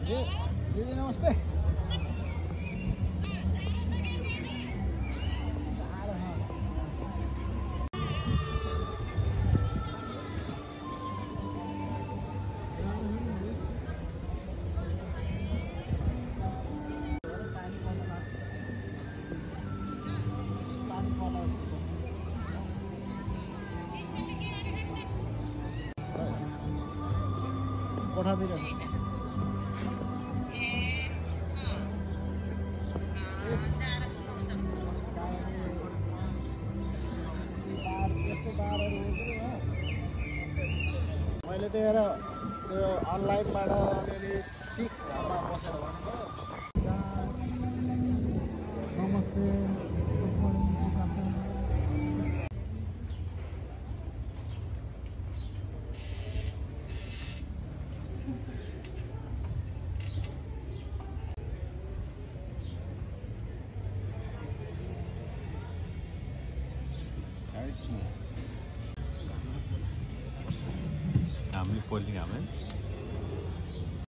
दिदी नमस्ते। कोठातिर मैले त हेर त्यो अनलाइनबाट अलिअलि सिक घरमा बसेर भनेको नमस्ते हामीले पोल्ने काम है।